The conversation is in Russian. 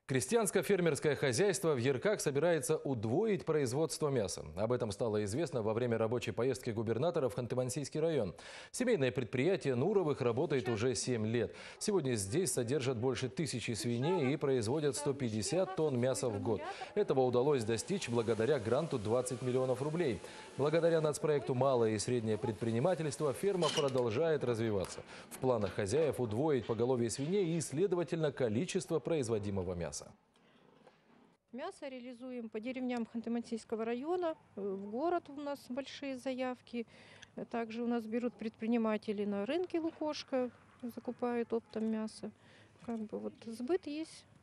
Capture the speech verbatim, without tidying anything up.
Крестьянско-фермерское хозяйство в Ярках собирается удвоить производство мяса. Об этом стало известно во время рабочей поездки губернатора в Ханты-Мансийский район. Семейное предприятие Нуровых работает уже семь лет. Сегодня здесь содержат больше тысячи свиней и производят сто пятьдесят тонн мяса в год. Этого удалось достичь благодаря гранту двадцать миллионов рублей. Благодаря нацпроекту «Малое и среднее предпринимательство» ферма продолжает развиваться. В планах хозяев удвоить поголовье свиней и, следовательно, количество производимого мяса. Мясо реализуем по деревням Ханты-Мансийского района. В город у нас большие заявки. Также у нас берут предприниматели на рынке Лукошко, закупают оптом мясо. Как бы вот сбыт есть.